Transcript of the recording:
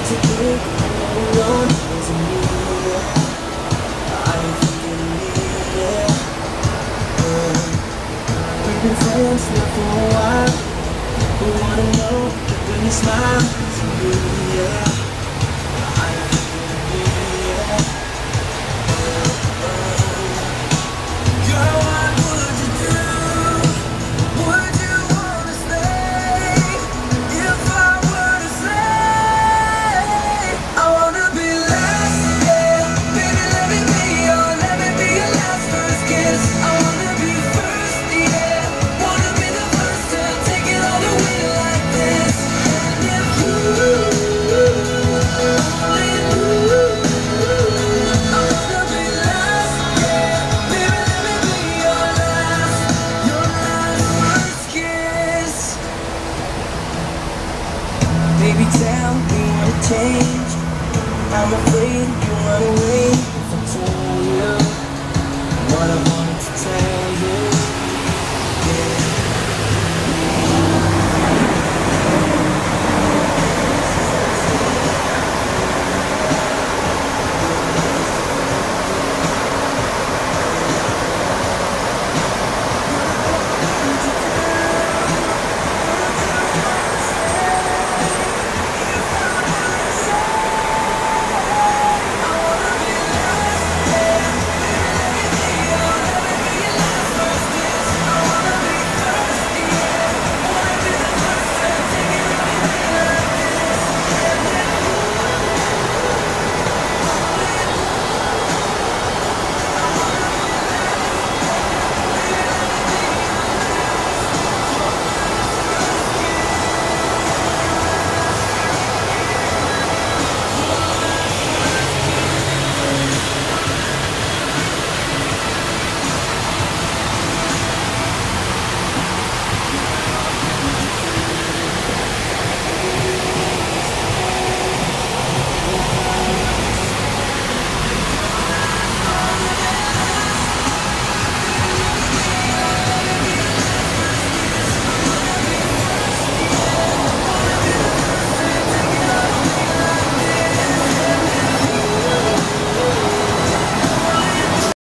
to think all alone wasn't me. I ain't thinking me, yeah. We've been friends now for a while. We wanna know that when you smile, it's me, yeah. I ain't thinking me, yeah. Girl, what would you do? Would you wanna stay? If I were to say I wanna be last, yeah. Baby, let me be your last first kiss. I wanna be first, yeah. Wanna be the first to take it all the way like this. And if you, only you, I wanna be last, yeah. Baby, let me be your last first kiss. Baby, tell me what changed. I'm afraid you run away if I told you what I wanted to tell